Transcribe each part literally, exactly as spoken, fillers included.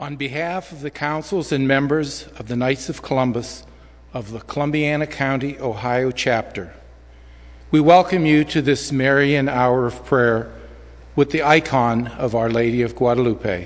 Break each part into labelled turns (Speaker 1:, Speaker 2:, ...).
Speaker 1: On behalf of the councils and members of the Knights of Columbus of the Columbiana County, Ohio chapter, we welcome you to this Marian hour of prayer with the icon of Our Lady of Guadalupe.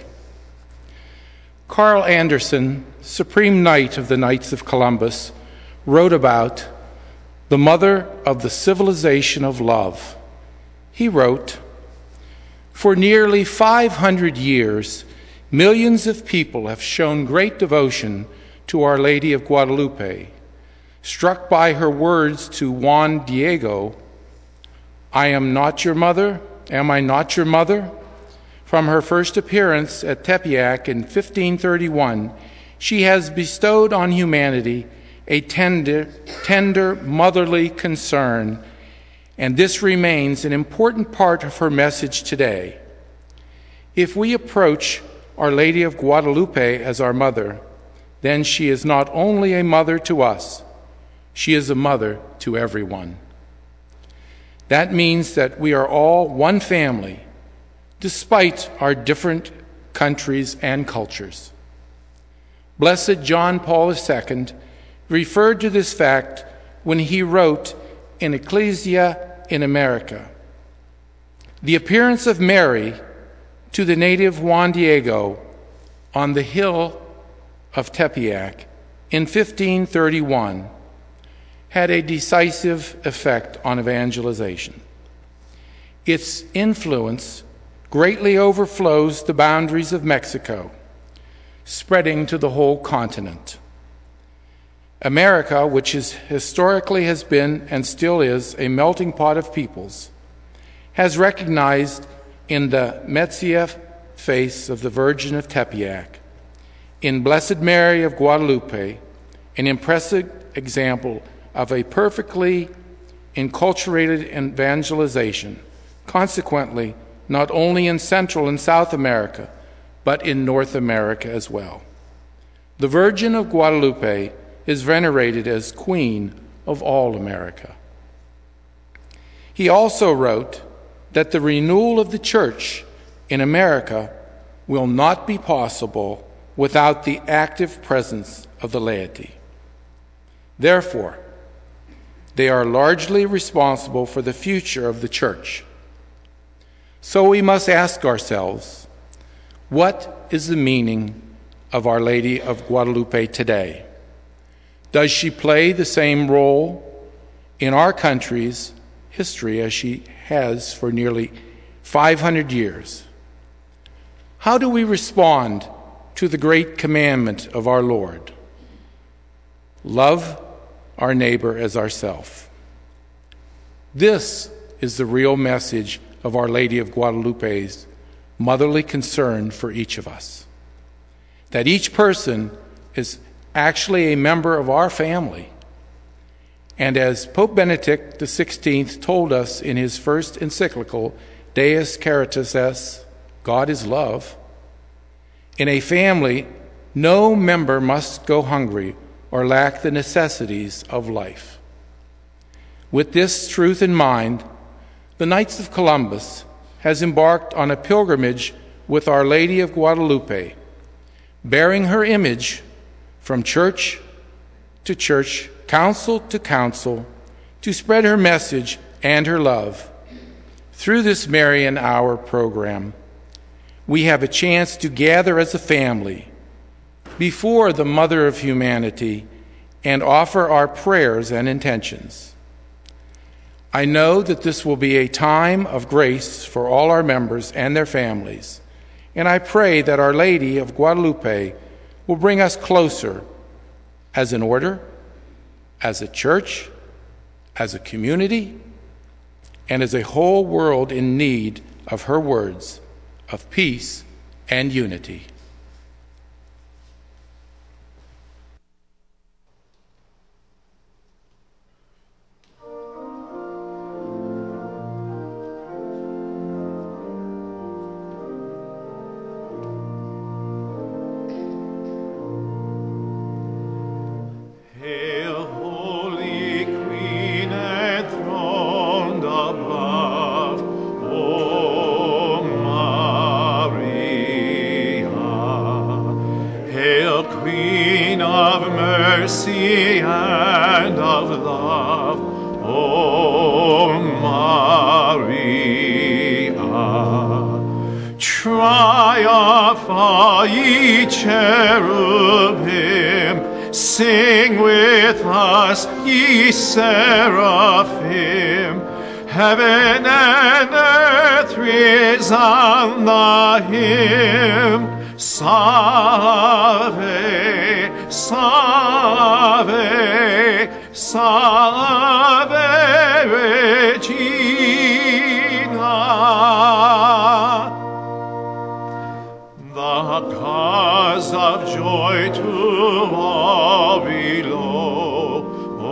Speaker 1: Carl Anderson, Supreme Knight of the Knights of Columbus, wrote about the mother of the civilization of love. He wrote, "For nearly five hundred years, millions of people have shown great devotion to Our Lady of Guadalupe. Struck by her words to Juan Diego, 'I am not your mother, am I not your mother?' From her first appearance at Tepeyac in fifteen thirty-one, she has bestowed on humanity a tender, tender motherly concern, and this remains an important part of her message today. If we approach Our Lady of Guadalupe as our mother, then she is not only a mother to us, she is a mother to everyone. That means that we are all one family, despite our different countries and cultures. Blessed John Paul the Second referred to this fact when he wrote in Ecclesia in America, "The appearance of Mary to the native Juan Diego on the hill of Tepeyac in fifteen thirty-one had a decisive effect on evangelization. Its influence greatly overflows the boundaries of Mexico, spreading to the whole continent. America, which is, historically has been and still is a melting pot of peoples, has recognized in the Metzia face of the Virgin of Tepeyac, in Blessed Mary of Guadalupe, an impressive example of a perfectly enculturated evangelization, consequently, not only in Central and South America, but in North America as well. The Virgin of Guadalupe is venerated as Queen of all America." He also wrote that the renewal of the Church in America will not be possible without the active presence of the laity. Therefore, they are largely responsible for the future of the Church. So we must ask ourselves, what is the meaning of Our Lady of Guadalupe today? Does she play the same role in our country's history as she has for nearly five hundred years? How do we respond to the great commandment of our Lord? Love our neighbor as ourself. This is the real message of Our Lady of Guadalupe's motherly concern for each of us. That each person is actually a member of our family. And as Pope Benedict the sixteenth told us in his first encyclical, Deus Caritas Est, God is love, in a family, no member must go hungry or lack the necessities of life. With this truth in mind, the Knights of Columbus has embarked on a pilgrimage with Our Lady of Guadalupe, bearing her image from church to church, council to council, to spread her message and her love. Through this Marian Hour program, we have a chance to gather as a family before the Mother of Humanity and offer our prayers and intentions. I know that this will be a time of grace for all our members and their families, and I pray that Our Lady of Guadalupe will bring us closer as an order, as a church, as a community, and as a whole world in need of her words of peace and unity.
Speaker 2: Above, O Maria. mercy and of love, O Maria. Triumph, all ye cherubim, sing with us, ye seraphim. Heaven and earth resound the hymn. Salve, salve, salve Regina. The cause of joy to all below, O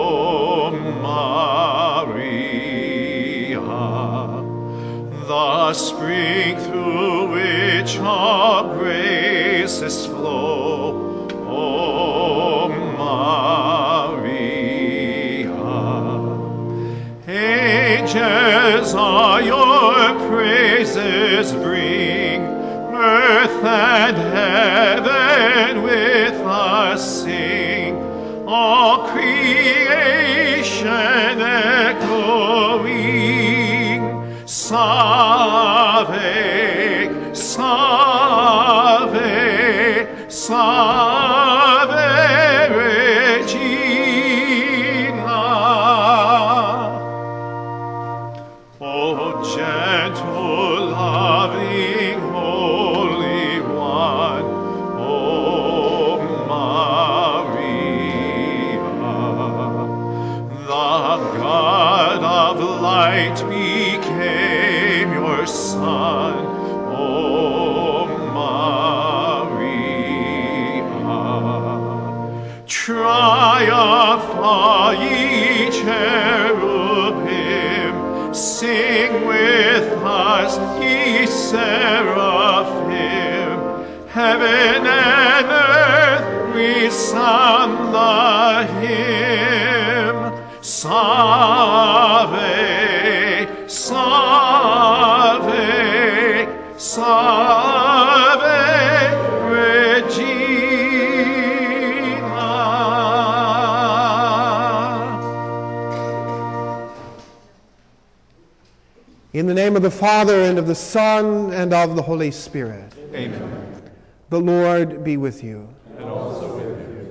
Speaker 2: Maria, the spring through which all graces flow, O Maria. Angels all your praises bring, earth and heaven with us sing, all creation echoing, Salve, salve, salve Regina. O gentle, loving, Holy One, O Maria, the God of light became your Son, O Maria. Triumph, all ye cherubim, sing with us, ye seraphim. Heaven and earth resound the hymn. Salve, salve, salve Regina.
Speaker 3: In the name of the Father, and of the Son, and of the Holy Spirit.
Speaker 2: Amen.
Speaker 3: The Lord be with you.
Speaker 2: And also with you.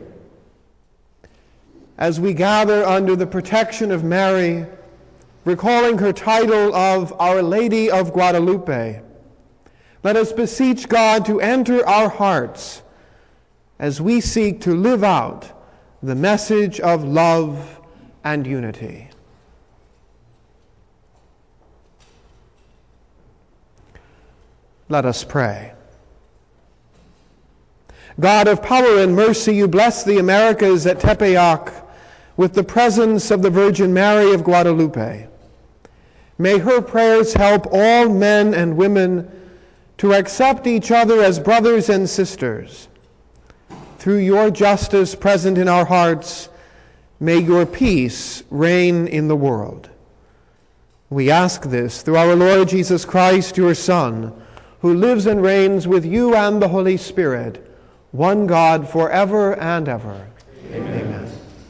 Speaker 3: As we gather under the protection of Mary, recalling her title of Our Lady of Guadalupe, let us beseech God to enter our hearts as we seek to live out the message of love and unity. Let us pray. God of power and mercy, you bless the Americas at Tepeyac with the presence of the Virgin Mary of Guadalupe. May her prayers help all men and women to accept each other as brothers and sisters. Through your justice present in our hearts, may your peace reign in the world. We ask this through our Lord Jesus Christ, your Son, who lives and reigns with you and the Holy Spirit, one God, forever and ever. Amen. Amen.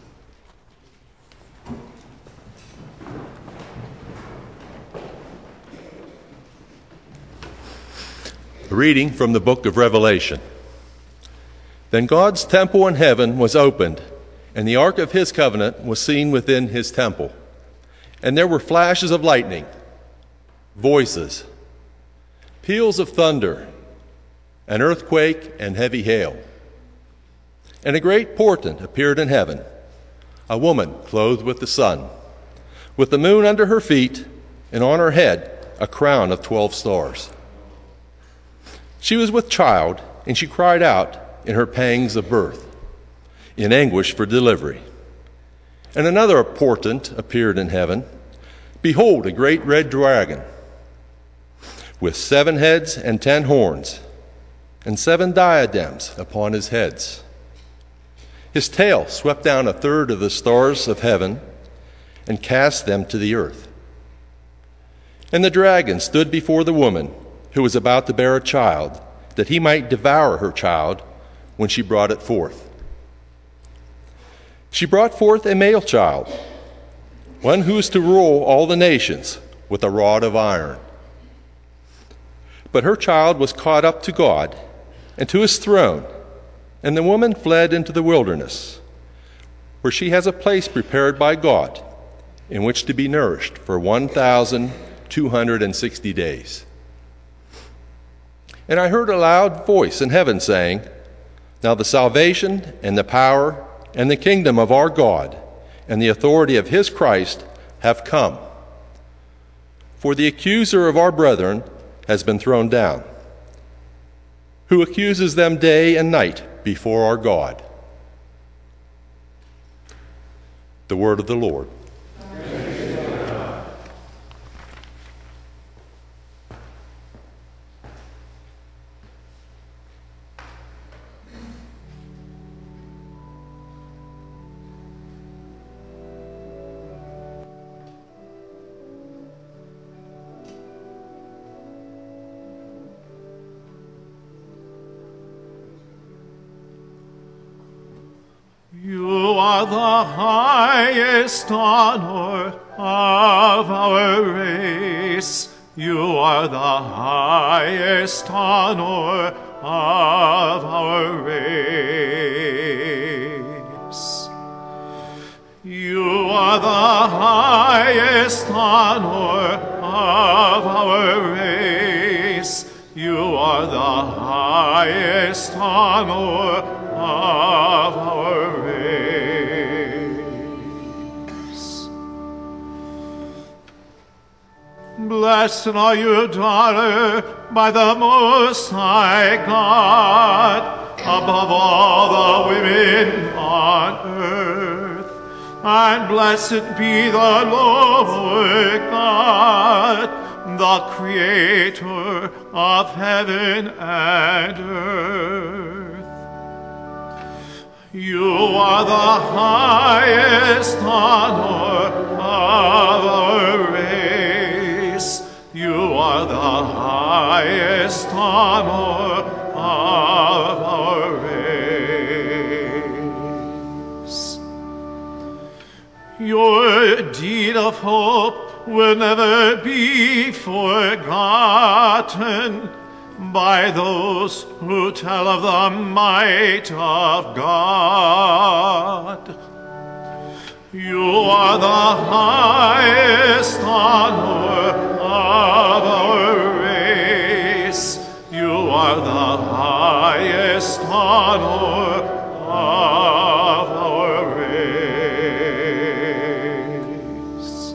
Speaker 4: A reading from the book of Revelation. Then God's temple in heaven was opened, and the ark of his covenant was seen within his temple. And there were flashes of lightning, voices, peals of thunder, an earthquake, and heavy hail. And a great portent appeared in heaven, a woman clothed with the sun, with the moon under her feet, and on her head a crown of twelve stars. She was with child, and she cried out in her pangs of birth, in anguish for delivery. And another portent appeared in heaven. Behold, a great red dragon, with seven heads and ten horns, and seven diadems upon his heads. His tail swept down a third of the stars of heaven and cast them to the earth. And the dragon stood before the woman who was about to bear a child, that he might devour her child when she brought it forth. She brought forth a male child, one who is to rule all the nations with a rod of iron. But her child was caught up to God and to his throne, and the woman fled into the wilderness, where she has a place prepared by God in which to be nourished for one thousand two hundred sixty days. And I heard a loud voice in heaven saying, "Now the salvation and the power and the kingdom of our God and the authority of his Christ have come. For the accuser of our brethren has been thrown down, who accuses them day and night before our God." The word of the Lord.
Speaker 2: You are the highest honor of our race. You are the highest honor of our race. You are the highest honor of our race. You are the highest honor of our race. Blessed are you, daughter, by the Most High God, above all the women on earth. And blessed be the Lord God, the Creator of heaven and earth. You are the highest honor of our race. You are the highest honor of our race. Your deed of hope will never be forgotten by those who tell of the might of God. You are the highest honor of our race. You are the highest honor of our race.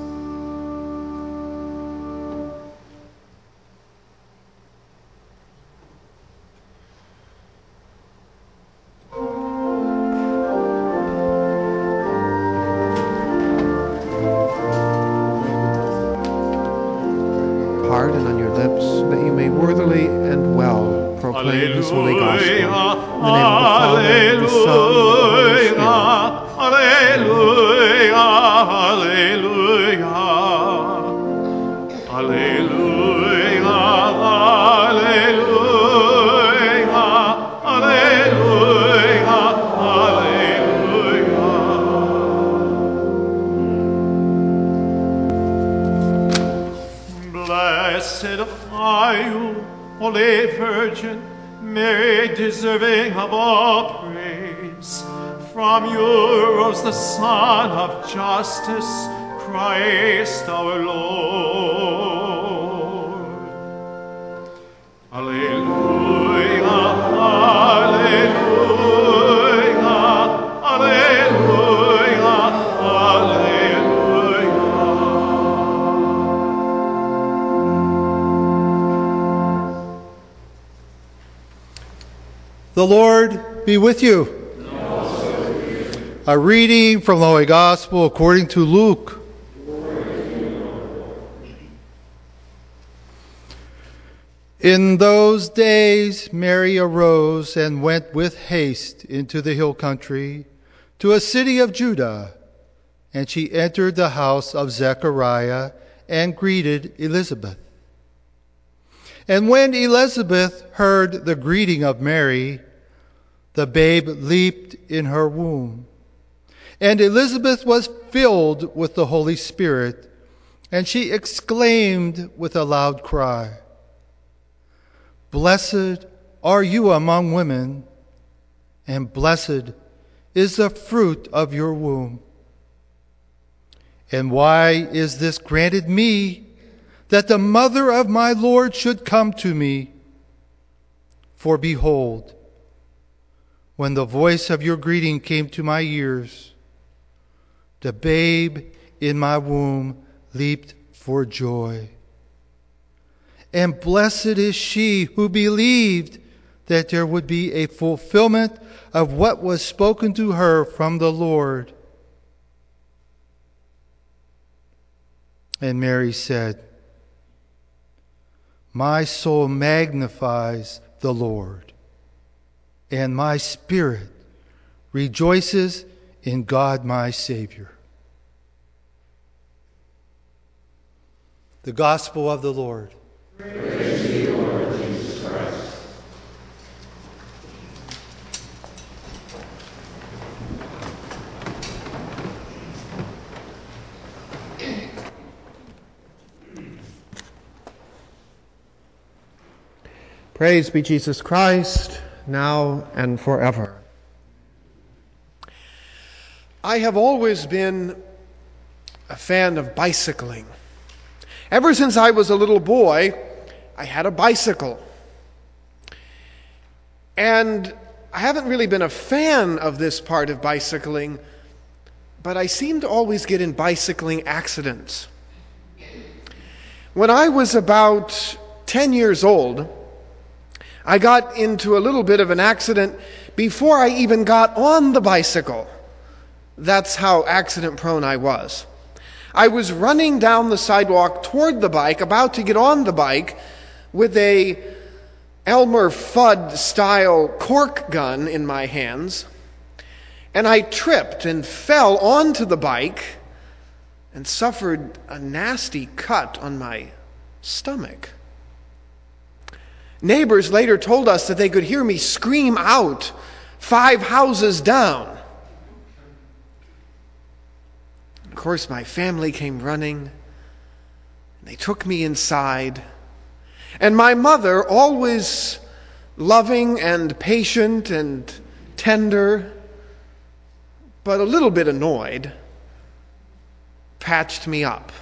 Speaker 3: Heart and on your lips, that you may worthily and well proclaim His holy gospel. In the name of the Father, and the Son, and the Holy Spirit.
Speaker 2: Alleluia, alleluia, alleluia, alleluia, alleluia, alleluia. Blessed are you, Holy Virgin, Mary, deserving of all praise. From you rose the Son of Justice, Christ our Lord. Alleluia, alleluia, alleluia, alleluia.
Speaker 5: The Lord be with you. A reading from the Holy Gospel according to Luke. In those days Mary arose and went with haste into the hill country, to a city of Judah, and she entered the house of Zechariah and greeted Elizabeth. And when Elizabeth heard the greeting of Mary, the babe leaped in her womb. And Elizabeth was filled with the Holy Spirit, and she exclaimed with a loud cry, "Blessed are you among women, and blessed is the fruit of your womb. And why is this granted me, that the mother of my Lord should come to me? For behold, when the voice of your greeting came to my ears, the babe in my womb leaped for joy. And blessed is she who believed that there would be a fulfillment of what was spoken to her from the Lord." And Mary said, "My soul magnifies the Lord, and my spirit rejoices in God my Savior." The Gospel of the Lord.
Speaker 6: Praise to you, Lord Jesus Christ.
Speaker 3: Praise be Jesus Christ, now and forever. I have always been a fan of bicycling. Ever since I was a little boy, I had a bicycle. And I haven't really been a fan of this part of bicycling, but I seem to always get in bicycling accidents. When I was about ten years old, I got into a little bit of an accident before I even got on the bicycle. That's how accident-prone I was. I was running down the sidewalk toward the bike, about to get on the bike, with a Elmer Fudd-style cork gun in my hands, and I tripped and fell onto the bike and suffered a nasty cut on my stomach. Neighbors later told us that they could hear me scream out five houses down. Of course, my family came running, and they took me inside. And my mother, always loving and patient and tender, but a little bit annoyed, patched me up,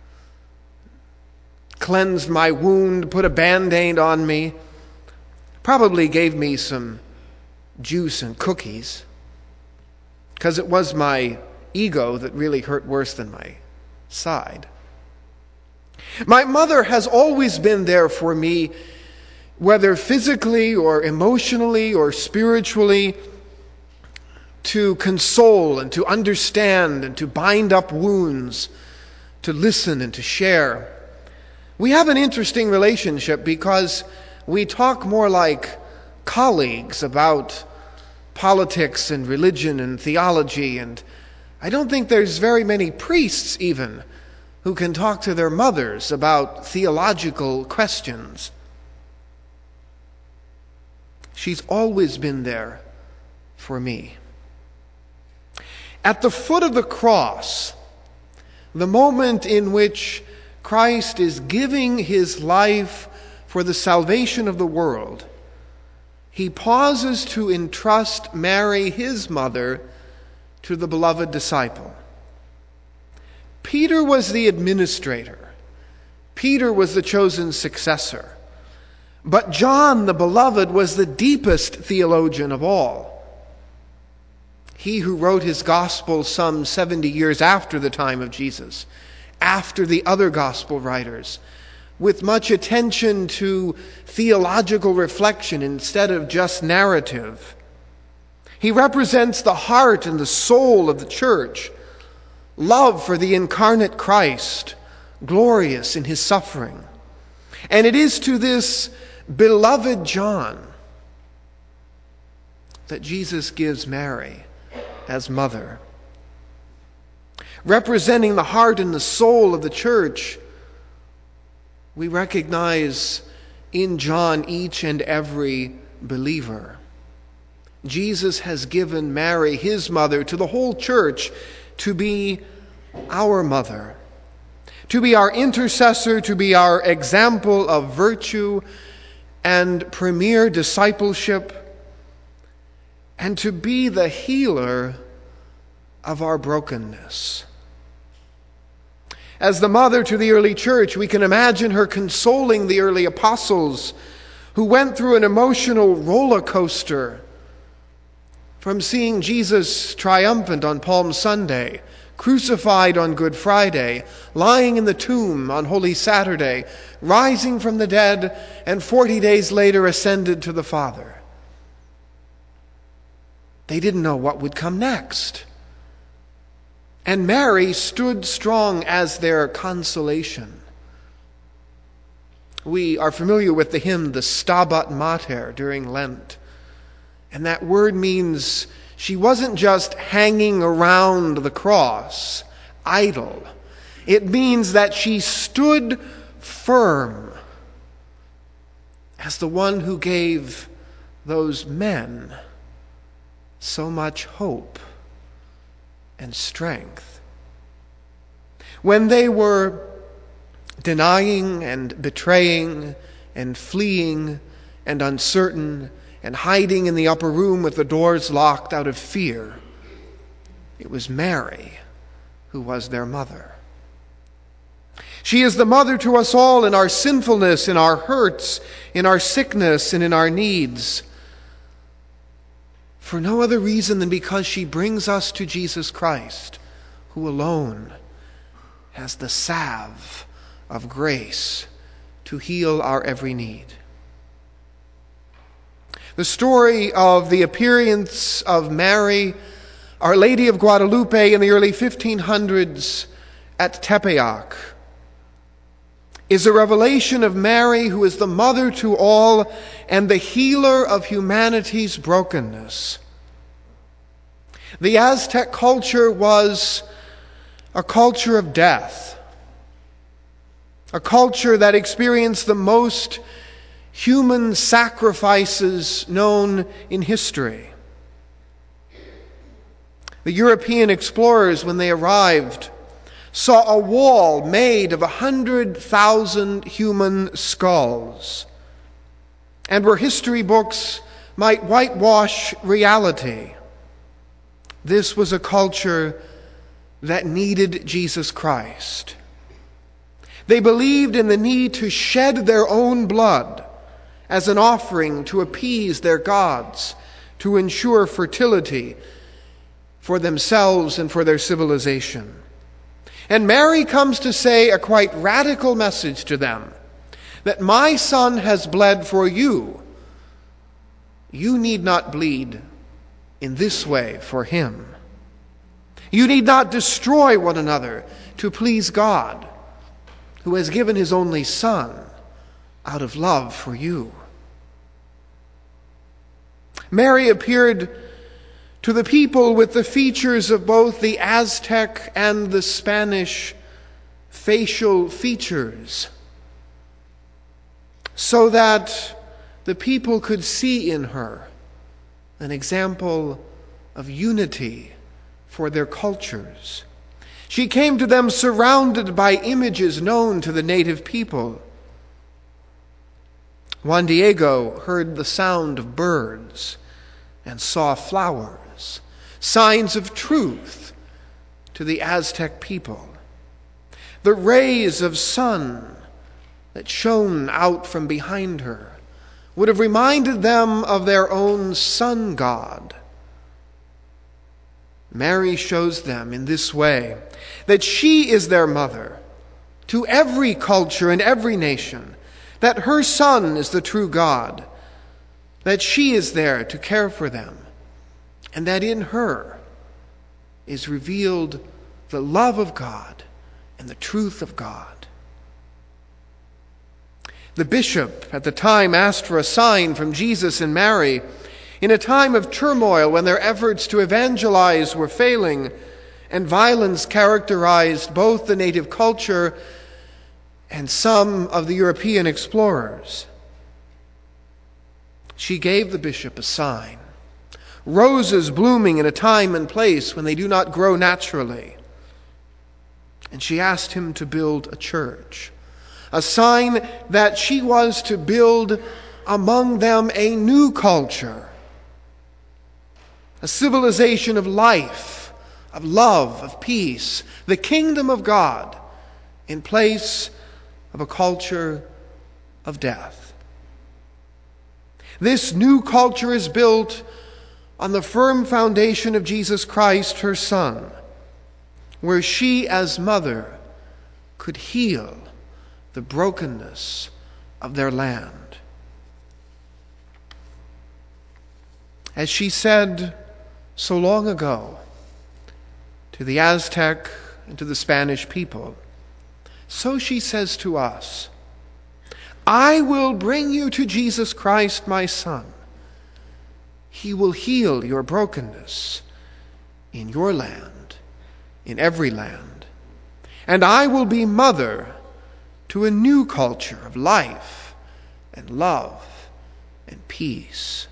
Speaker 3: cleansed my wound, put a Band-Aid on me, probably gave me some juice and cookies, because it was my ego that really hurt worse than my side. My mother has always been there for me, whether physically or emotionally or spiritually, to console and to understand and to bind up wounds, to listen and to share. We have an interesting relationship because we talk more like colleagues about politics and religion and theology, and I don't think there's very many priests even who can talk to their mothers about theological questions. She's always been there for me. At the foot of the cross, the moment in which Christ is giving his life for the salvation of the world, he pauses to entrust Mary, his mother, to the beloved disciple. Peter was the administrator. Peter was the chosen successor. But John, the beloved, was the deepest theologian of all. He who wrote his gospel some seventy years after the time of Jesus, after the other gospel writers, with much attention to theological reflection instead of just narrative. He represents the heart and the soul of the church, love for the incarnate Christ, glorious in his suffering. And it is to this beloved John that Jesus gives Mary as mother. Representing the heart and the soul of the church, we recognize in John each and every believer. Jesus has given Mary, his mother, to the whole church to be our mother, to be our intercessor, to be our example of virtue and premier discipleship, and to be the healer of our brokenness. As the mother to the early church, we can imagine her consoling the early apostles who went through an emotional roller coaster from seeing Jesus triumphant on Palm Sunday, crucified on Good Friday, lying in the tomb on Holy Saturday, rising from the dead, and forty days later ascended to the Father. They didn't know what would come next. And Mary stood strong as their consolation. We are familiar with the hymn, the Stabat Mater, during Lent. And that word means she wasn't just hanging around the cross, idle. It means that she stood firm as the one who gave those men so much hope and strength. When they were denying and betraying and fleeing and uncertain and hiding in the upper room with the doors locked out of fear, it was Mary who was their mother. She is the mother to us all in our sinfulness, in our hurts, in our sickness, and in our needs, for no other reason than because she brings us to Jesus Christ, who alone has the salve of grace to heal our every need. The story of the appearance of Mary, Our Lady of Guadalupe, in the early fifteen hundreds at Tepeyac is a revelation of Mary, who is the mother to all and the healer of humanity's brokenness. The Aztec culture was a culture of death, a culture that experienced the most human sacrifices known in history. The European explorers, when they arrived, saw a wall made of a hundred thousand human skulls. And where history books might whitewash reality, this was a culture that needed Jesus Christ. They believed in the need to shed their own blood as an offering to appease their gods, to ensure fertility for themselves and for their civilization. And Mary comes to say a quite radical message to them, that my son has bled for you. You need not bleed in this way for him. You need not destroy one another to please God, who has given his only Son out of love for you. Mary appeared to the people with the features of both the Aztec and the Spanish facial features, so that the people could see in her an example of unity for their cultures. She came to them surrounded by images known to the native people. Juan Diego heard the sound of birds and saw flowers, signs of truth to the Aztec people. The rays of sun that shone out from behind her would have reminded them of their own sun god. Mary shows them in this way that she is their mother to every culture and every nation, that her Son is the true God, that she is there to care for them, and that in her is revealed the love of God and the truth of God. The bishop at the time asked for a sign from Jesus and Mary in a time of turmoil when their efforts to evangelize were failing and violence characterized both the native culture and some of the European explorers. She gave the bishop a sign. roses blooming in a time and place when they do not grow naturally. And she asked him to build a church, a sign that she was to build among them a new culture, a civilization of life, of love, of peace, the kingdom of God in place of a culture of death. This new culture is built on the firm foundation of Jesus Christ, her Son, where she as mother could heal the brokenness of their land. As she said so long ago to the Aztec and to the Spanish people, so she says to us, I will bring you to Jesus Christ, my Son. He will heal your brokenness in your land, in every land. And I will be mother to a new culture of life and love and peace.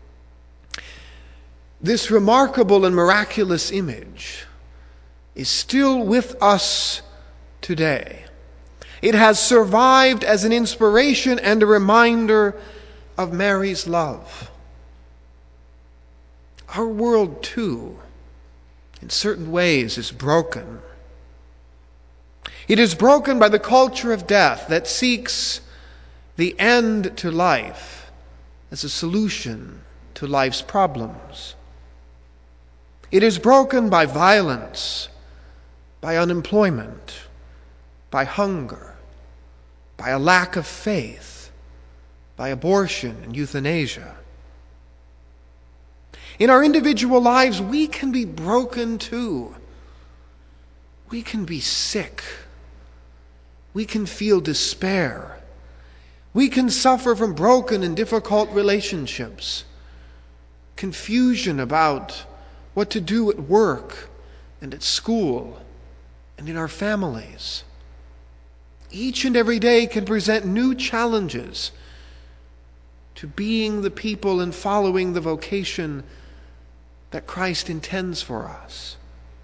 Speaker 3: This remarkable and miraculous image is still with us today. It has survived as an inspiration and a reminder of Mary's love. Our world, too, in certain ways, is broken. It is broken by the culture of death that seeks the end to life as a solution to life's problems. It is broken by violence, by unemployment, by hunger, by a lack of faith, by abortion and euthanasia. In our individual lives, we can be broken too. We can be sick. We can feel despair. We can suffer from broken and difficult relationships, confusion about what to do at work and at school and in our families. Each and every day can present new challenges to being the people and following the vocation that Christ intends for us.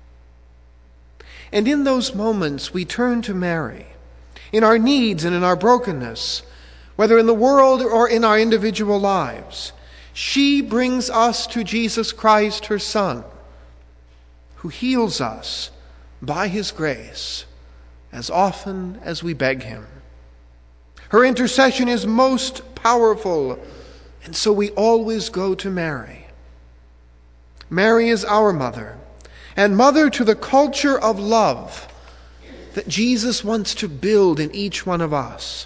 Speaker 3: And in those moments, we turn to Mary, in our needs and in our brokenness, whether in the world or in our individual lives. She brings us to Jesus Christ, her Son, who heals us by his grace as often as we beg him. Her intercession is most powerful, and so we always go to Mary. Mary is our mother, and mother to the culture of love that Jesus wants to build in each one of us.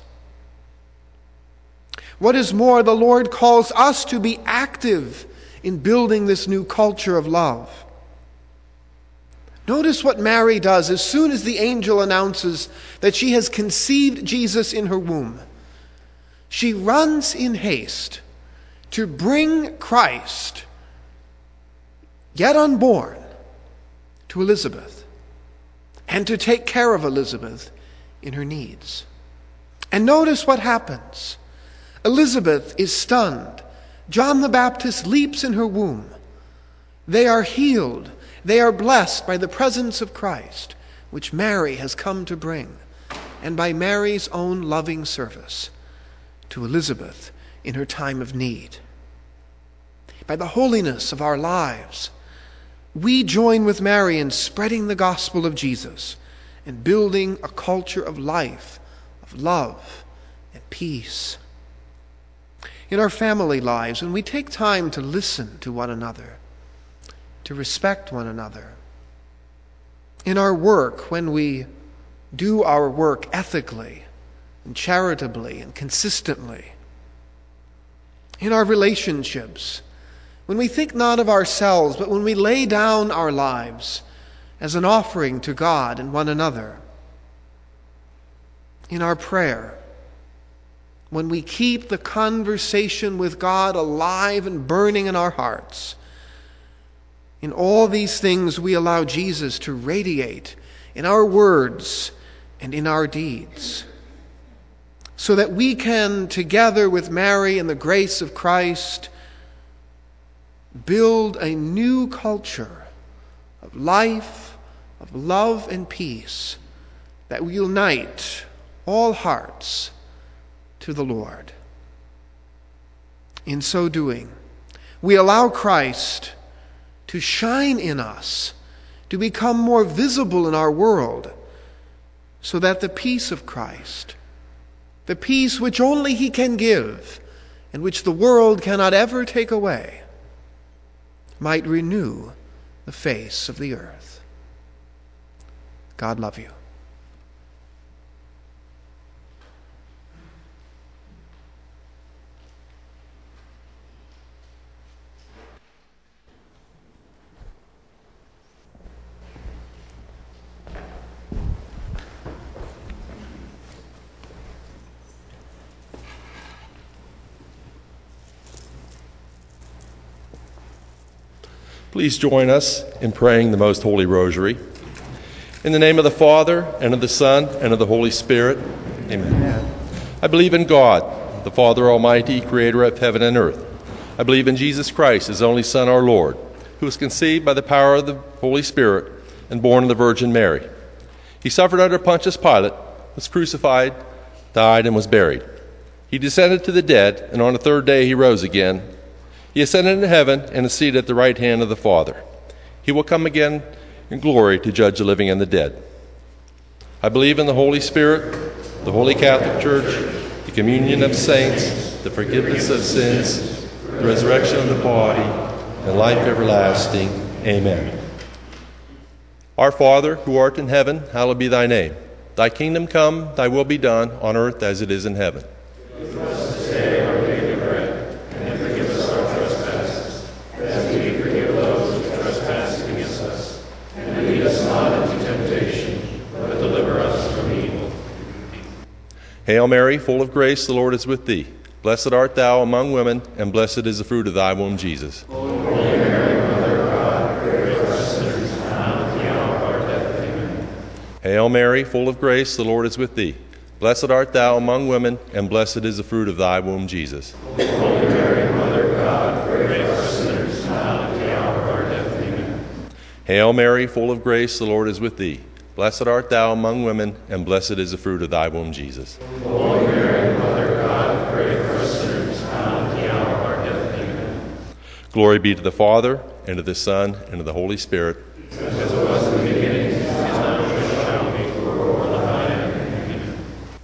Speaker 3: What is more, the Lord calls us to be active in building this new culture of love. Notice what Mary does as soon as the angel announces that she has conceived Jesus in her womb. She runs in haste to bring Christ, yet unborn, to Elizabeth, and to take care of Elizabeth in her needs. And notice what happens. Elizabeth is stunned. John the Baptist leaps in her womb. They are healed. They are blessed by the presence of Christ, which Mary has come to bring, and by Mary's own loving service to Elizabeth in her time of need. By the holiness of our lives, we join with Mary in spreading the gospel of Jesus and building a culture of life, of love, and peace. In our family lives, when we take time to listen to one another, to respect one another. In our work, when we do our work ethically and charitably and consistently. In our relationships, when we think not of ourselves, but when we lay down our lives as an offering to God and one another. In our prayer, when we keep the conversation with God alive and burning in our hearts. In all these things, we allow Jesus to radiate in our words and in our deeds, so that we can, together with Mary and the grace of Christ, build a new culture of life, of love and peace that will unite all hearts to the Lord. In so doing, we allow Christ to shine in us, to become more visible in our world, so that the peace of Christ, the peace which only He can give and which the world cannot ever take away, might renew the face of the earth. God love you.
Speaker 4: Please join us in praying the Most Holy Rosary. In the name of the Father, and of the Son, and of the Holy Spirit. Amen. Amen. I believe in God, the Father Almighty, creator of heaven and earth. I believe in Jesus Christ, His only Son, our Lord, who was conceived by the power of the Holy Spirit and born of the Virgin Mary. He suffered under Pontius Pilate, was crucified, died, and was buried. He descended to the dead, and on the third day He rose again. He ascended into heaven and is seated at the right hand of the Father. He will come again in glory to judge the living and the dead. I believe in the Holy Spirit, the Holy Catholic Church, the communion of saints, the forgiveness of sins, the resurrection of the body, and life everlasting. Amen. Our Father, who art in heaven, hallowed be thy name. Thy kingdom come, thy will be done, on earth as it is in heaven.
Speaker 6: Give us this day our daily bread, and forgive us our trespasses, as we forgive those who trespass against us. And lead us not into temptation, but deliver us from evil.
Speaker 4: Hail Mary, full of grace, the Lord is with thee. Blessed art thou among women, and blessed is the fruit of thy womb, Jesus.
Speaker 6: Holy Mary, Mother of God, pray for us sinners, now and at the hour of our death. Amen.
Speaker 4: Hail Mary, full of grace, the Lord is with thee. Blessed art thou among women, and blessed is the fruit of thy womb, Jesus.
Speaker 6: Holy Mary, Mother of God, pray for us sinners, now and at the hour of our death. Amen.
Speaker 4: Hail Mary, full of grace, the Lord is with thee. Blessed art thou among women, and blessed is the fruit of thy womb, Jesus.
Speaker 6: Holy Mary, Mother of God, pray for us sinners, now and at the hour of our death. Amen.
Speaker 4: Glory be to the Father, and to the Son, and to the Holy Spirit.
Speaker 6: As it was in the beginning, is now, and shall be, world without end. Amen.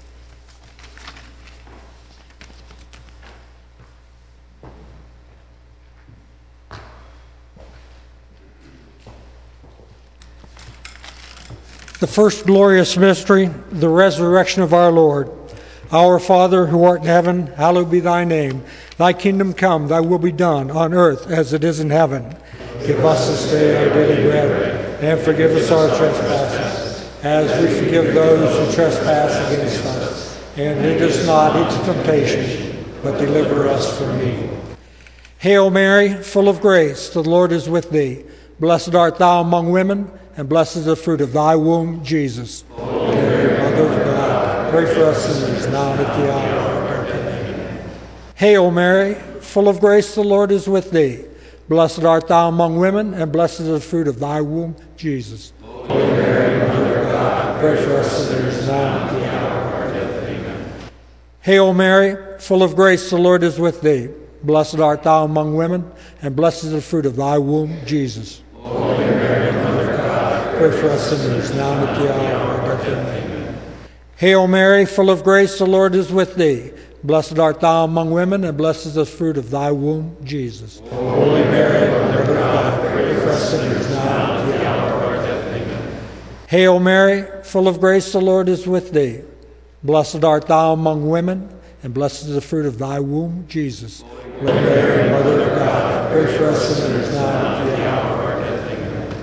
Speaker 7: The first glorious mystery, the resurrection of our Lord. Our Father, who art in heaven, hallowed be thy name. Thy kingdom come, thy will be done, on earth as it is in heaven. Give us this day our daily bread, and forgive us our trespasses, as we forgive those who trespass against us. And lead us not into temptation, but deliver us from evil. Hail Mary, full of grace, the Lord is with thee. Blessed art thou among women, and blessed is the fruit of thy womb, Jesus. Holy Mary, Mother of God, pray for us sinners, now and at the hour of our death. Amen. Hail Mary, full of grace, the Lord is with thee. Blessed art thou among women, and blessed is the fruit of thy womb, Jesus.
Speaker 6: Holy Mary, Mother of God, pray for us sinners, now and at the hour of our death. Amen.
Speaker 7: Hail Mary, full of grace, the Lord is with thee. Blessed art thou among women, and blessed is the fruit of thy womb, Jesus.
Speaker 6: Holy Mary, Mother of God,
Speaker 7: pray for us sinners, now and at the hour of our death. Amen. Hail Mary, full of grace, the Lord is with thee. Blessed art thou among women, and blessed is the fruit of thy womb, Jesus.
Speaker 6: Holy Mary, Mother of God, pray for us sinners, now and at the hour of our death. Amen.
Speaker 7: Hail Mary, full of grace, the Lord is with thee. Blessed art thou among women, and blessed is the fruit of thy womb, Jesus. Holy Mary, Mother of God, pray for us sinners, now and at the hour of our death. Amen.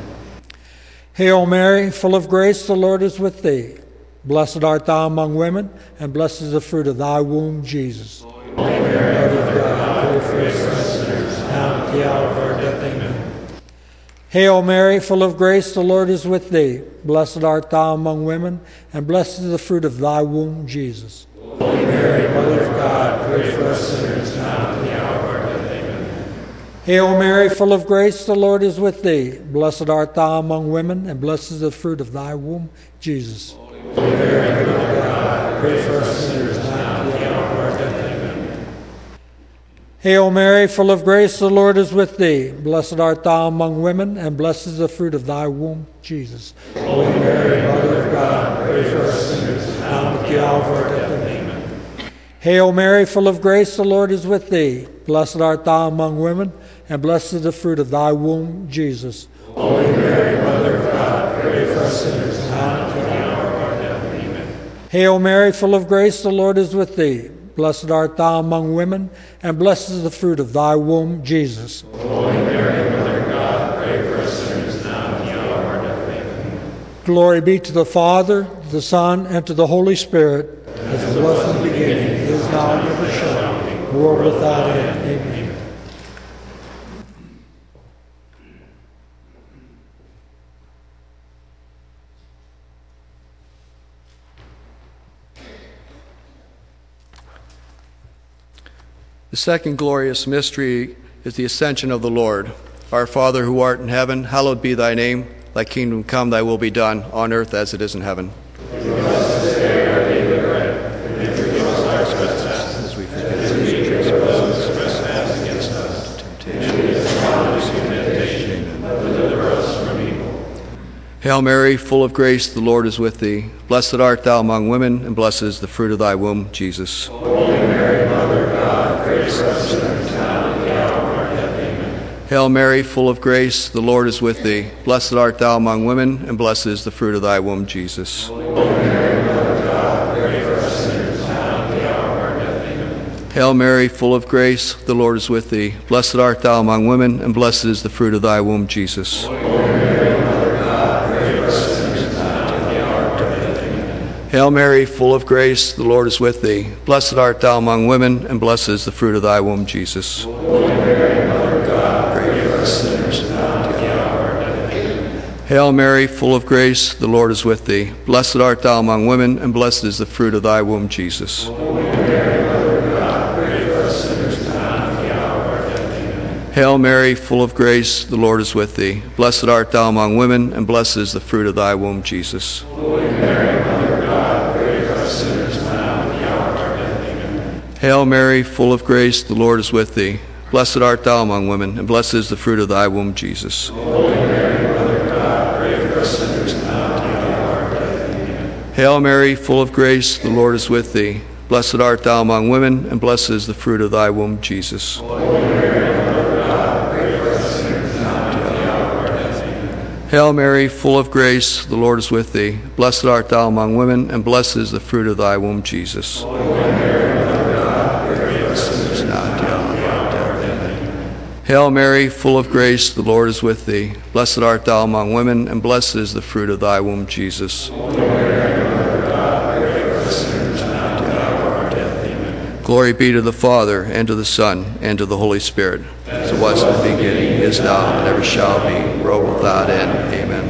Speaker 7: Hail Mary, full of grace, the Lord is with thee. Blessed art thou among women, and blessed is the fruit of thy womb, Jesus.
Speaker 6: Holy Mary, Mother of God, pray for us sinners, now and at the hour of our death. Amen.
Speaker 7: Hail Mary, full of grace, the Lord is with thee. Blessed art thou among women, and blessed is the fruit of thy womb, Jesus.
Speaker 6: Holy Mary, Mother of God, pray for us sinners, now and at the hour of our death. Amen.
Speaker 7: Hail Mary, full of grace, the Lord is with thee. Blessed art thou among women, and blessed is the fruit of thy womb, Jesus.
Speaker 6: Holy Mary, Mother of God, pray for us sinners now and at the hour of our death. Amen.
Speaker 7: Hail Mary, full of grace, the Lord is with thee. Blessed art thou among women, and blessed is the fruit of thy womb, Jesus.
Speaker 6: Holy Mary, Mother of God, pray for us sinners now and at the hour of our death. Amen.
Speaker 7: Hail Mary, full of grace, the Lord is with thee. Blessed art thou among women, and blessed is the fruit of thy womb, Jesus.
Speaker 6: Holy Mary, Mother of God, pray for us sinners now and at the hour of our death. Amen.
Speaker 7: Hail Mary, full of grace, the Lord is with thee. Blessed art thou among women, and blessed is the fruit of thy womb, Jesus.
Speaker 6: Holy Mary, Mother of God, pray for us sinners now and at the hour of our death. Amen.
Speaker 7: Glory be to the Father, to the Son, and to the Holy Spirit, as it was in the beginning, is now, and ever shall be, world without end. Amen.
Speaker 8: The second glorious mystery is the ascension of the Lord. Our Father who art in heaven, hallowed be thy name. Thy kingdom come, thy will be done, on earth as it is in heaven.
Speaker 6: Give us this day our daily bread, and forgive us our trespasses,
Speaker 8: As we
Speaker 6: as we forgive those who trespass against us. And lead us not into temptation, but deliver us from evil.
Speaker 8: Hail Mary, full of grace, the Lord is with thee. Blessed art thou among women, and blessed is the fruit of thy womb, Jesus.
Speaker 6: Holy Mary, Mother of God, pray for us sinners now and at the hour of our death. Amen.
Speaker 8: Hail Mary, full of grace, the Lord is with thee. Blessed art thou among women, and blessed is the fruit of thy womb, Jesus.
Speaker 6: Holy Mary, Mother of God, pray for us sinners now and at the hour of our death. Amen.
Speaker 8: Hail Mary, full of grace, the Lord is with thee. Blessed art thou among women, and blessed is the fruit of thy womb, Jesus.
Speaker 6: Holy Mary, Mother of God, pray for us sinners now and at the hour of our death. Amen.
Speaker 8: Hail Mary, full of grace, the Lord is with thee. Blessed art thou among women, and blessed is the fruit of thy womb, Jesus.
Speaker 6: Holy Mary, Mother of God, pray for us sinners now and at the hour of our death. Amen.
Speaker 8: Hail Mary, full of grace, the Lord is with thee. Blessed art thou among women, and blessed is the fruit of thy womb, Jesus.
Speaker 6: Holy Mary, Mother of God, pray for us sinners now and at the hour of our death. Amen.
Speaker 8: Hail Mary, full of grace, the Lord is with thee. Blessed art thou among women, and blessed is the fruit of thy womb, Jesus.
Speaker 6: Holy Mary, Mother of God, pray for us sinners now and at the hour of our death. Amen.
Speaker 8: Hail Mary, full of grace, the Lord is with thee. Blessed art thou among women, and blessed is the fruit of thy womb, Jesus.
Speaker 6: Holy Mary, Mother of God, pray for us sinners now and at the hour of our death. Amen.
Speaker 8: Hail Mary, full of grace, the Lord is with thee. Blessed art thou among women, and blessed is the fruit of thy womb, Jesus.
Speaker 6: Holy Mary, Mother of God, pray for us sinners now and at the hour of our death. Amen.
Speaker 8: Hail Mary, full of grace, the Lord is with thee. Blessed art thou among women, and blessed is the fruit of thy womb, Jesus.
Speaker 6: Holy Mary, Mother of God, pray for us sinners
Speaker 8: Now
Speaker 6: now
Speaker 8: and
Speaker 6: and
Speaker 8: at the
Speaker 6: at
Speaker 8: hour
Speaker 6: the hour
Speaker 8: of
Speaker 6: of
Speaker 8: our
Speaker 6: our
Speaker 8: death.
Speaker 6: death. Amen.
Speaker 8: Hail Mary, full of grace, the Lord is with thee. Blessed art thou among women, and blessed is the fruit of thy womb, Jesus.
Speaker 6: Holy Mary, Mother of God, pray for us sinners now and at the hour of our death. Amen.
Speaker 8: Glory be to the Father, and to the Son, and to the Holy Spirit, as it was in the beginning, is now, and ever shall be, world without end. Amen.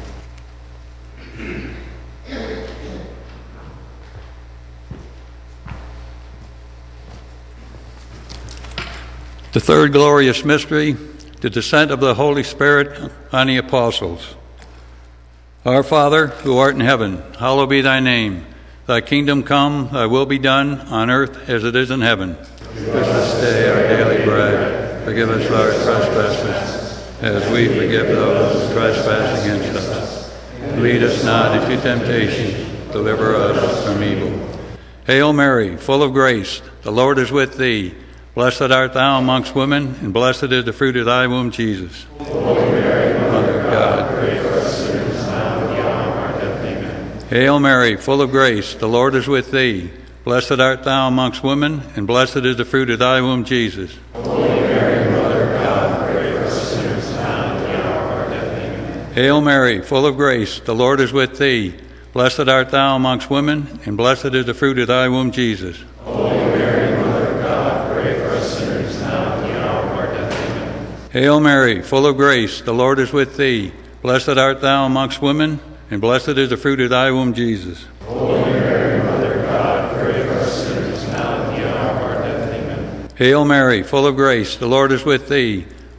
Speaker 9: The third glorious mystery, the descent of the Holy Spirit on the apostles. Our Father, who art in heaven, hallowed be thy name. Thy kingdom come, thy will be done, on earth as it is in heaven. Give us this day our daily bread. Forgive us our trespasses, as we forgive those who trespass against us. Lead us not into temptation, deliver us from evil. Hail Mary, full of grace, the Lord is with thee. Blessed art thou amongst women, and blessed is the fruit of thy womb, Jesus.
Speaker 6: Holy Mary,
Speaker 9: Mother of God,
Speaker 6: pray for us sinners now and at the hour of our death. Amen.
Speaker 9: Hail Mary, full of grace, the Lord is with thee. Blessed art thou amongst women, and blessed is the fruit of thy womb, Jesus.
Speaker 6: Holy Mary, Mother of God, pray for us sinners now and at the hour of our death. Amen.
Speaker 9: Hail Mary, full of grace, the Lord is with thee. Blessed art thou amongst women, and blessed is the fruit of thy womb, Jesus.
Speaker 6: Holy Mary, Mother of God, pray for us sinners now and at the hour of our death. Amen.
Speaker 9: Hail Mary, full of grace, the Lord is with thee. Blessed art thou amongst women, and blessed is the fruit of thy womb, Jesus.
Speaker 6: Holy Mary, Mother of God, pray for us sinners now and at the hour of our death. Amen.
Speaker 9: Hail Mary, full of grace, the Lord is with thee.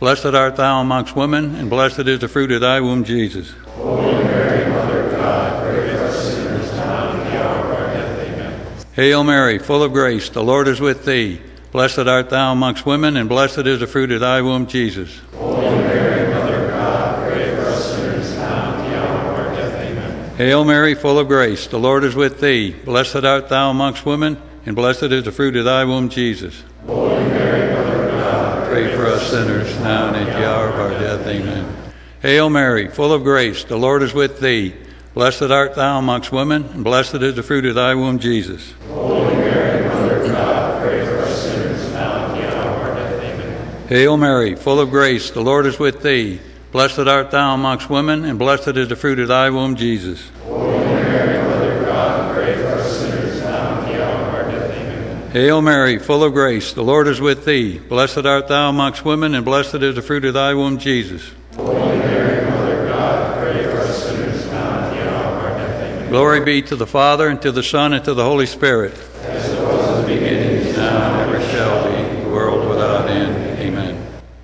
Speaker 9: Blessed art thou amongst women, and blessed is the fruit of thy womb, Jesus.
Speaker 6: Holy Mary, Mother of God, pray for us sinners now and at the hour of our death. Amen.
Speaker 9: Hail Mary, full of grace, the Lord is with thee. Blessed art thou amongst women, and blessed is the fruit of thy womb, Jesus.
Speaker 6: Holy Mary, Mother of God, pray for us sinners now and at the hour of our death. Amen.
Speaker 9: Hail Mary, full of grace, the Lord is with thee. Blessed art thou amongst women, and blessed is the fruit of thy womb, Jesus.
Speaker 6: Holy Mary, Mother of God,
Speaker 9: Pray for us sinners now and at the hour of our death. Amen. Hail Mary, full of grace, the Lord is with thee. Blessed art thou amongst women, and blessed is the fruit of thy womb, Jesus.
Speaker 6: Holy Mary, Mother of God, pray for us sinners now and at the hour of our death. Amen.
Speaker 9: Hail Mary, full of grace, the Lord is with thee. Blessed art thou amongst women, and blessed is the fruit of thy womb, Jesus.
Speaker 6: Holy Mary, Mother of God, pray for us sinners now and at the hour of our death. Amen.
Speaker 9: Hail Mary, full of grace, the Lord is with thee. Blessed art thou amongst women, and blessed is the fruit of thy womb, Jesus.
Speaker 6: Holy Mary, Mother of God, pray for us sinners now and at the hour of our death. Amen.
Speaker 9: Glory be to the Father, and to the Son, and to the Holy Spirit.
Speaker 6: As it was in the beginning, is now, and ever shall be, world without end.
Speaker 9: Amen.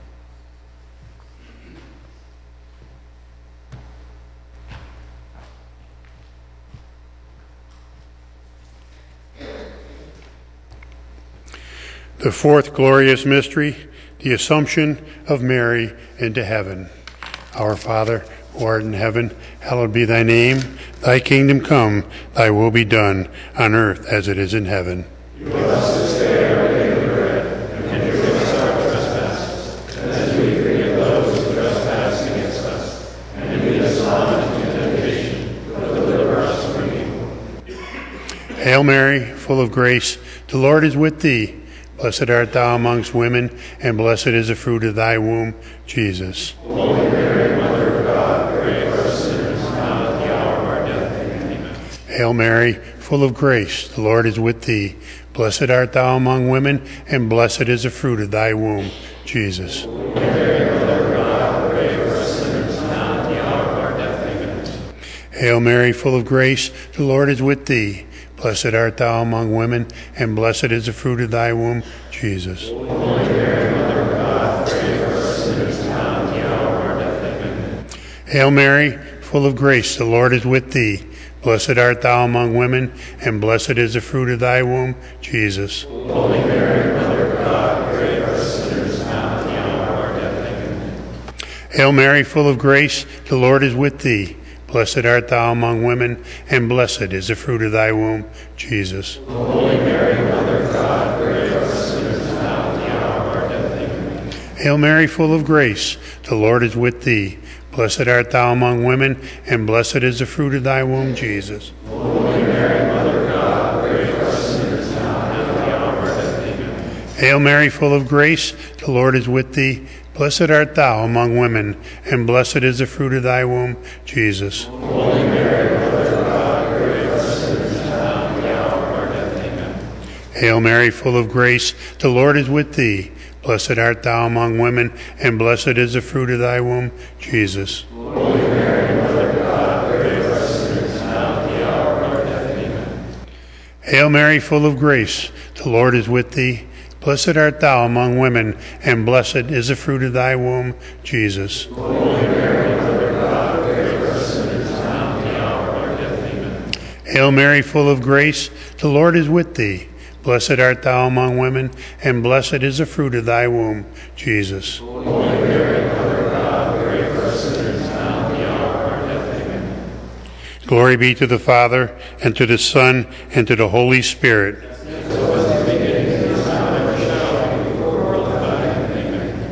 Speaker 10: The fourth glorious mystery, the Assumption of Mary into heaven. Our Father, who art in heaven, hallowed be thy name. Thy kingdom come, thy will be done, on earth as it is in heaven.
Speaker 6: Give us this day our daily bread, and forgive us our trespasses, as we forgive those who trespass against us. And lead us not into temptation, but deliver us from evil.
Speaker 10: Hail Mary, full of grace, the Lord is with thee. Blessed art thou amongst women, and blessed is the fruit of thy womb, Jesus.
Speaker 6: Holy Mary, Mother of God, pray for us sinners now and at the hour of our death. Amen.
Speaker 10: Hail Mary, full of grace, the Lord is with thee. Blessed art thou among women, and blessed is the fruit of thy womb, Jesus.
Speaker 6: Holy Mary, Mother of God, pray for us sinners now and at the hour of our death. Amen.
Speaker 10: Hail Mary, full of grace, the Lord is with thee. Blessed art thou among women, and blessed is the fruit of thy womb, Jesus.
Speaker 6: Holy Mary, Mother of God, pray for us sinners now and at the hour of our death. Amen.
Speaker 10: Hail Mary, full of grace, the Lord is with thee. Blessed art thou among women, and blessed is the fruit of thy womb, Jesus.
Speaker 6: Holy Mary, Mother of God, pray for us sinners now and at the hour of our death. Amen.
Speaker 10: Hail Mary, full of grace, the Lord is with thee. Blessed art thou among women, and blessed is the fruit of thy womb, Jesus.
Speaker 6: Holy Mary, Mother of God, pray for us sinners now and at the hour of our death. Amen.
Speaker 10: Hail Mary, full of grace, the Lord is with thee. Blessed art thou among women, and blessed is the fruit of thy womb, Jesus.
Speaker 6: Holy Mary, Mother of God, pray for us sinners now and at the hour of our death. Amen.
Speaker 10: Hail Mary, full of grace, the Lord is with thee. Blessed art thou among women, and blessed is the fruit of thy womb, Jesus.
Speaker 6: Holy Mary, Mother of God, pray for us sinners now and at the hour of our death. Amen.
Speaker 10: Hail Mary, full of grace, the Lord is with thee. Blessed art thou among women, and blessed is the fruit of thy womb, Jesus.
Speaker 6: Holy Mary, Mother of God, pray for us sinners now at the hour of our death. Amen.
Speaker 10: Hail Mary, full of grace, the Lord is with thee. Blessed art thou among women, and blessed is the fruit of thy womb, Jesus.
Speaker 6: Holy Mary, Mother of God, pray for us sinners now at the hour of our death. Amen.
Speaker 10: Hail Mary, full of grace, the Lord is with thee. Blessed art thou among women, and blessed is the fruit of thy womb, Jesus.
Speaker 6: Holy Mary, Mother of God, pray for us sinners now at the hour of our death. Amen.
Speaker 10: Glory be to the Father, and to the Son, and to the Holy Spirit.
Speaker 6: As it was in the beginning, is now, and ever shall be, world without end. Amen.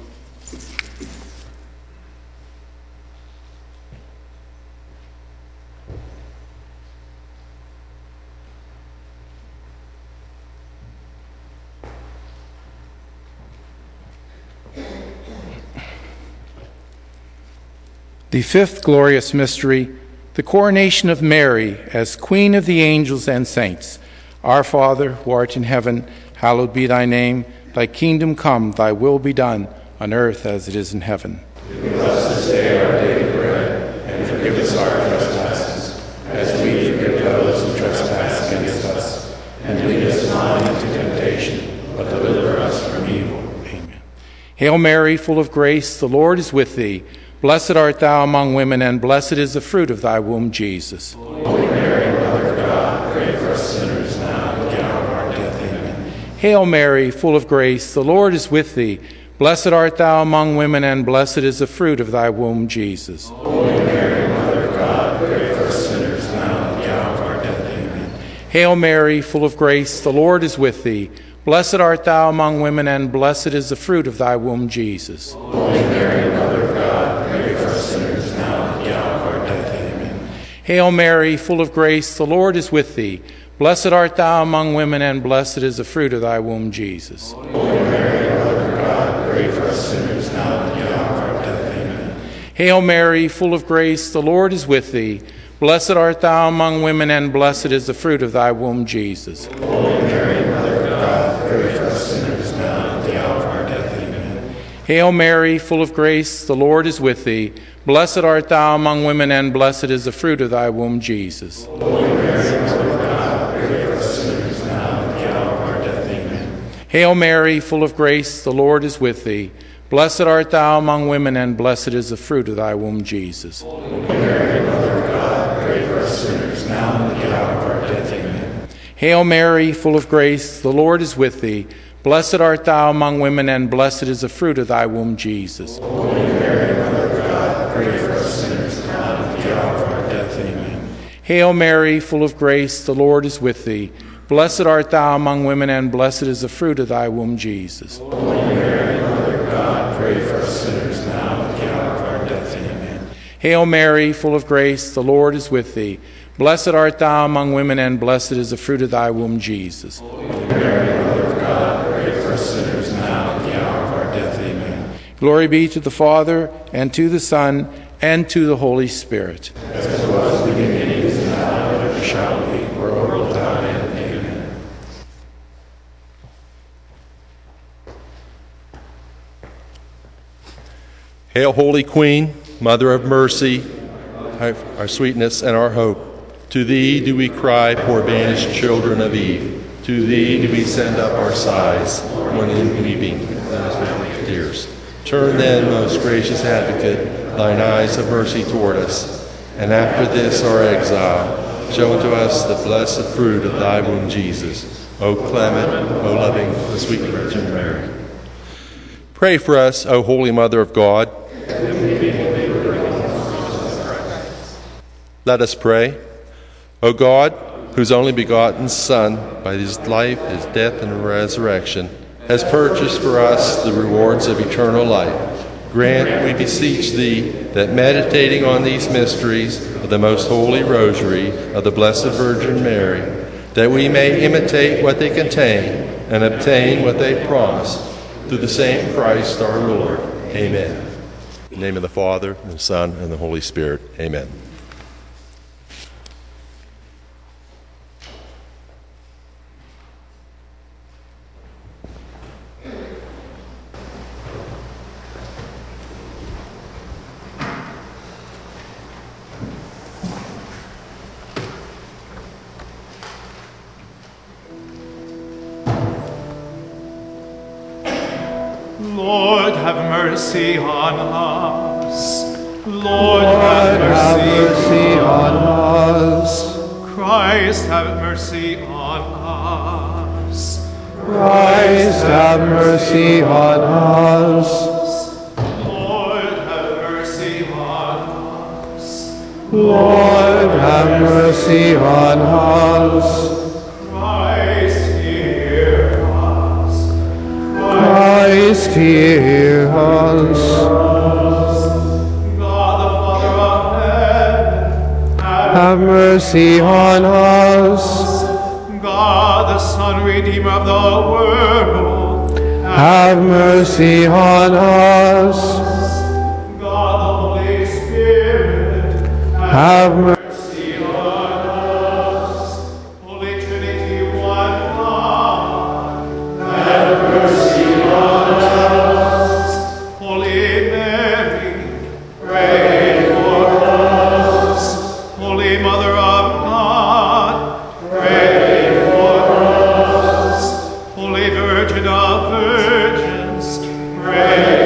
Speaker 1: The fifth glorious mystery, the coronation of Mary as Queen of the angels and saints. Our Father, who art in heaven, hallowed be thy name. Thy kingdom come, thy will be done, on earth as it is in heaven.
Speaker 6: Give us this day our daily bread, and forgive us our trespasses, as we forgive those who trespass against us. And lead us not into temptation, but deliver us from evil.
Speaker 1: Amen. Hail Mary, full of grace, the Lord is with thee. Blessed art thou among women, and blessed is the fruit of thy womb, Jesus.
Speaker 6: Holy Mary, Mother of God, pray for us sinners now and at the hour of our death. Amen.
Speaker 1: Hail Mary, full of grace, the Lord is with thee. Blessed art thou among women, and blessed is the fruit of thy womb, Jesus.
Speaker 6: Holy Mary, Mother of God, pray for us sinners now and at the hour of our death. Amen.
Speaker 1: Hail Mary, full of grace, the Lord is with thee. Blessed art thou among women, and blessed is the fruit of thy womb, Jesus.
Speaker 6: Holy Mary, Mother of God, pray for us sinners now and at the hour of our death. Amen.
Speaker 1: Hail Mary, full of grace, the Lord is with thee. Blessed art thou among women, and blessed is the fruit of thy womb, Jesus.
Speaker 6: Holy Mary, Mother of God, pray for us sinners now and at the hour of our death. Amen.
Speaker 1: Hail Mary, full of grace, the Lord is with thee. Blessed art thou among women, and blessed is the fruit of thy womb, Jesus.
Speaker 6: Holy Mary, Mother of God, pray for us sinners now and at the hour of our death. Amen.
Speaker 1: Hail Mary, full of grace, the Lord is with thee. Blessed art thou among women, and blessed is the fruit of thy womb, Jesus.
Speaker 6: Holy Mary, Mother of God, pray for us sinners now and at the hour of our death. Amen.
Speaker 1: Hail Mary, full of grace, the Lord is with thee. Blessed art thou among women, and blessed is the fruit of thy womb, Jesus.
Speaker 6: Holy Mary, Mother of God, pray for us sinners now and at the hour of our death. Amen.
Speaker 1: Hail Mary, full of grace, the Lord is with thee. Blessed art thou among women, and blessed is the fruit of thy womb, Jesus.
Speaker 6: Holy Mary, Mother of God, pray for us sinners now and at the hour of our death. Amen.
Speaker 1: Hail Mary, full of grace, the Lord is with thee. Blessed art thou among women, and blessed is the fruit of thy womb, Jesus.
Speaker 6: Holy Mary, Mother of God, pray for us sinners now and at the hour of our death. Amen.
Speaker 1: Hail Mary, full of grace, the Lord is with thee. Blessed art thou among women, and blessed is the fruit of thy womb, Jesus.
Speaker 6: Holy Mary, Mother of God, pray for us sinners now and at the hour of our death. Amen.
Speaker 1: Glory be to the Father, and to the Son, and to the Holy Spirit.
Speaker 6: As it was in the beginning, is now, and ever shall be, world without end. Amen.
Speaker 4: Hail, Holy Queen, Mother of Mercy, our, our sweetness and our hope. To thee do we cry, poor banished children of Eve. To thee do we send up our sighs, when in weeping and tears. Turn then, most gracious Advocate, thine eyes of mercy toward us, and after this our exile, show unto us the blessed fruit of thy womb, Jesus. O clement, O loving, O sweet Virgin Mary. Pray for us, O Holy Mother of God. Let us pray. O God, whose only begotten Son, by his life, his death, and resurrection, has purchased for us the rewards of eternal life, grant, we beseech thee, that meditating on these mysteries of the most holy rosary of the Blessed Virgin Mary, that we may imitate what they contain and obtain what they promise, through the same Christ our Lord. Amen. In the name of the Father, and the Son, and the Holy Spirit. Amen.
Speaker 2: Lord, have mercy on us. Lord,
Speaker 3: Lord,
Speaker 2: have
Speaker 3: have
Speaker 2: mercy.
Speaker 3: mercy on us.
Speaker 2: Christ, have mercy on us.
Speaker 3: Christ, have mercy on us.
Speaker 2: Lord, have mercy on us.
Speaker 3: Lord, have mercy on us.
Speaker 2: Christ, hear us.
Speaker 3: Christ, hear us.
Speaker 2: God, the Father of heaven,
Speaker 3: Have mercy on us.
Speaker 2: God, the Son, Redeemer of the world,
Speaker 3: Have mercy on us.
Speaker 2: God, the Holy Spirit,
Speaker 3: Have mercy.
Speaker 2: mercy on us. Holy Trinity, one God, have mercy on us. Holy Mary, pray for us. Holy Mother of God, pray for us. Holy Virgin of Virgins, pray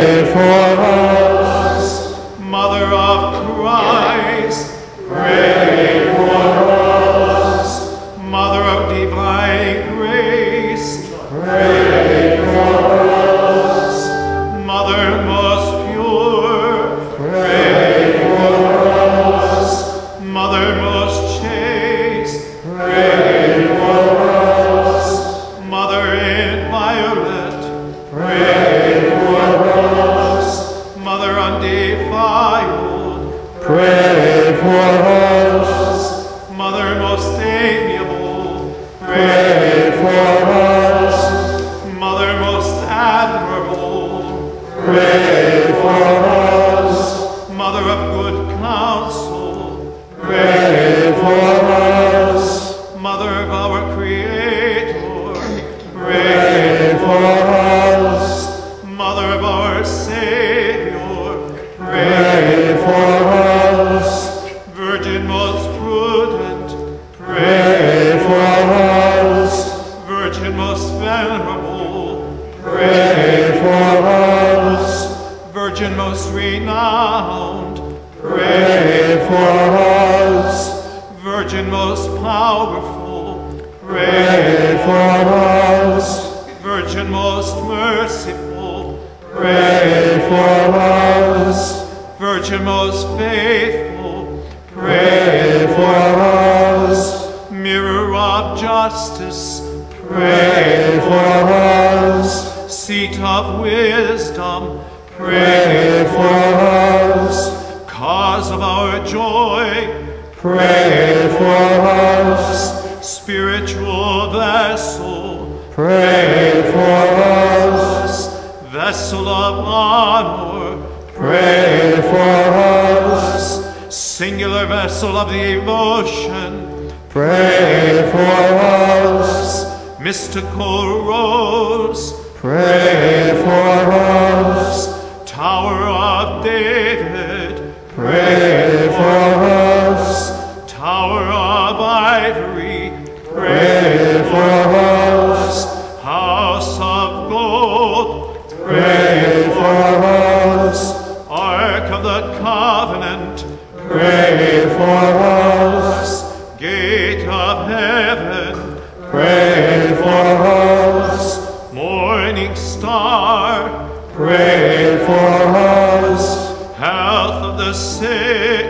Speaker 2: Mother of Christ,
Speaker 6: pray for us.
Speaker 2: Mother of divine grace,
Speaker 6: pray for us.
Speaker 2: Mother most pure,
Speaker 6: pray for us.
Speaker 2: Mother most chaste,
Speaker 6: pray for us.
Speaker 2: Mother inviolate,
Speaker 6: pray for us.
Speaker 2: Mother undefiled,
Speaker 3: Pray for us.
Speaker 2: Mother most amiable,
Speaker 3: Pray for us.
Speaker 2: Mother most admirable,
Speaker 3: Pray for us.
Speaker 2: Mother of good counsel,
Speaker 3: Pray for us.
Speaker 2: Mother of our Creator,
Speaker 3: Pray for us.
Speaker 2: Mother of our Savior,
Speaker 3: Pray for us.
Speaker 2: Virgin most prudent,
Speaker 3: Pray for us.
Speaker 2: Virgin most venerable,
Speaker 3: Pray for us.
Speaker 2: Virgin most renowned,
Speaker 3: Pray for us.
Speaker 2: Virgin most powerful,
Speaker 3: Pray for us.
Speaker 2: Virgin most merciful,
Speaker 3: Pray for us.
Speaker 2: Virgin most faithful,
Speaker 3: Pray for us.
Speaker 2: Mirror of justice,
Speaker 3: Pray for us.
Speaker 2: Seat of wisdom,
Speaker 3: Pray for us.
Speaker 2: Cause of our joy,
Speaker 3: Pray for us.
Speaker 2: Spiritual vessel,
Speaker 3: Pray for us.
Speaker 2: Vessel of honor,
Speaker 3: Pray for us.
Speaker 2: Singular vessel of the emotion,
Speaker 3: Pray for us.
Speaker 2: Mystical rose,
Speaker 3: Pray for us.
Speaker 2: Tower of David,
Speaker 3: Pray for us.
Speaker 2: Tower of ivory,
Speaker 3: Pray for us.
Speaker 2: House of gold,
Speaker 3: Pray for us.
Speaker 2: Ark of the covenant,
Speaker 3: Pray for us.
Speaker 2: Gate of heaven,
Speaker 3: Pray for us.
Speaker 2: Morning star,
Speaker 3: Pray for us.
Speaker 2: Health of the sick,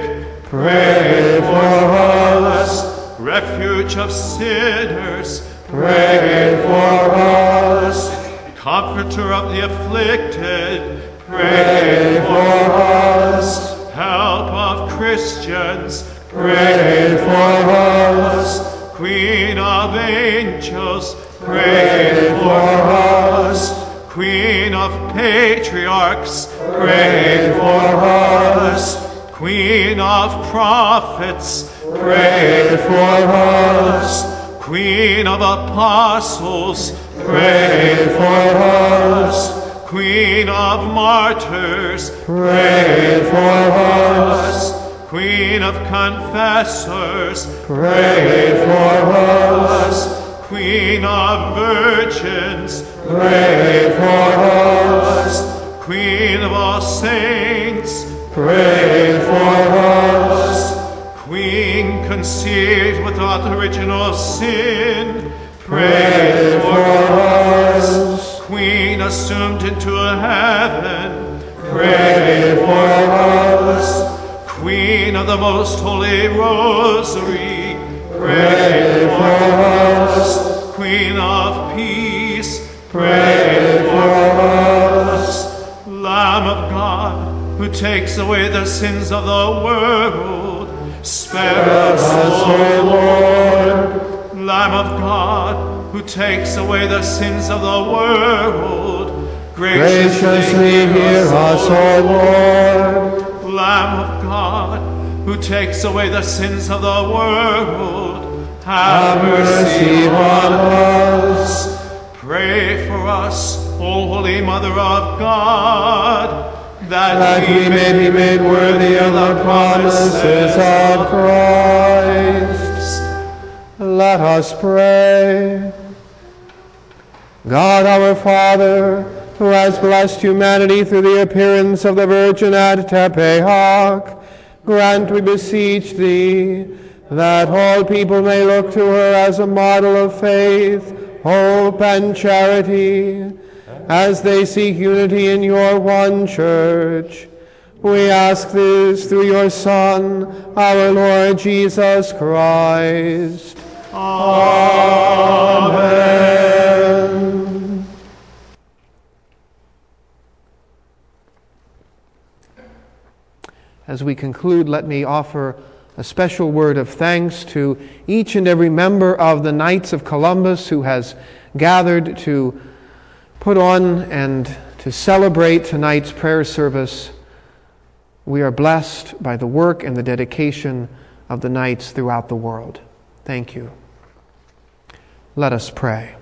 Speaker 3: Pray for us.
Speaker 2: Refuge of sinners,
Speaker 3: Pray for us.
Speaker 2: Comforter of the afflicted,
Speaker 3: Pray for us.
Speaker 2: Help of Christians,
Speaker 3: Pray for us.
Speaker 2: Queen of angels,
Speaker 3: Pray for us.
Speaker 2: Queen of patriarchs,
Speaker 3: Pray for us.
Speaker 2: Queen of prophets,
Speaker 3: Pray for us.
Speaker 2: Queen of apostles,
Speaker 3: Pray for us.
Speaker 2: Queen of martyrs,
Speaker 3: Pray for us.
Speaker 2: Queen of confessors,
Speaker 3: Pray for us.
Speaker 2: Queen of virgins,
Speaker 3: Pray for us.
Speaker 2: Queen of all saints,
Speaker 3: Pray for us.
Speaker 2: Queen conceived without original sin,
Speaker 3: Pray for us.
Speaker 2: Queen assumed into heaven,
Speaker 3: Pray for us.
Speaker 2: Queen of the most holy rosary,
Speaker 3: Pray for us.
Speaker 2: Queen of peace,
Speaker 3: Pray for us.
Speaker 2: Lamb of God, who takes away the sins of the world, spare us,
Speaker 3: O Lord.
Speaker 2: Lamb of God, who takes away the sins of the world,
Speaker 3: Graciously hear us, O Lord.
Speaker 2: Lamb of God, who takes away the sins of the world, have,
Speaker 3: Have mercy on us.
Speaker 2: Pray for us, O Holy Mother of God, that,
Speaker 3: That we may be made worthy of the promises of Christ. Let us pray. God our Father, who has blessed humanity through the appearance of the Virgin at Tepeac, grant, we beseech thee, that all people may look to her as a model of faith, hope, and charity, as they seek unity in your one church. We ask this through your Son, our Lord Jesus Christ. Amen. As we conclude, let me offer a special word of thanks to each and every member of the Knights of Columbus who has gathered to put on and to celebrate tonight's prayer service. We are blessed by the work and the dedication of the Knights throughout the world. Thank you. Let us pray.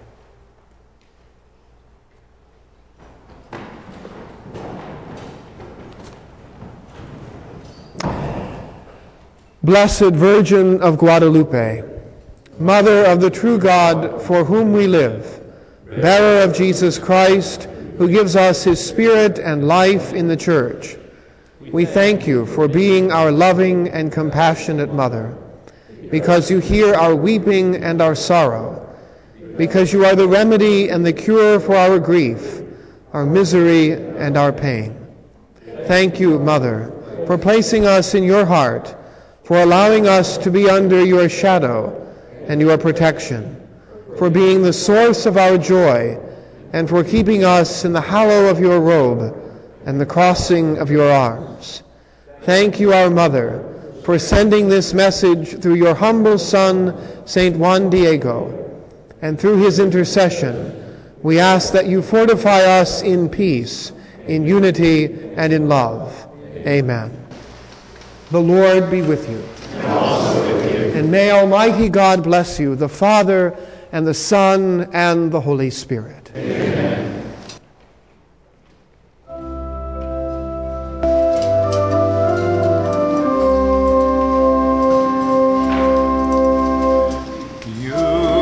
Speaker 3: Blessed Virgin of Guadalupe, Mother of the true God for whom we live, bearer of Jesus Christ, who gives us his Spirit and life in the Church, we thank you for being our loving and compassionate Mother, because you hear our weeping and our sorrow, because you are the remedy and the cure for our grief, our misery and our pain. Thank you, Mother, for placing us in your heart, for allowing us to be under your shadow and your protection, for being the source of our joy, and for keeping us in the hallow of your robe and the crossing of your arms. Thank you, our Mother, for sending this message through your humble Son, Saint Juan Diego, and through his intercession, we ask that you fortify us in peace, in unity, and in love. Amen. The Lord be with you.
Speaker 6: And also with you.
Speaker 3: And may Almighty God bless you, the Father, and the Son, and the Holy Spirit.
Speaker 6: Amen.
Speaker 2: You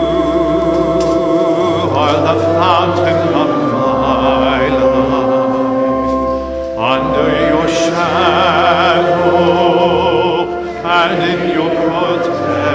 Speaker 2: are the fountain of my life. Under your shadow and in your protection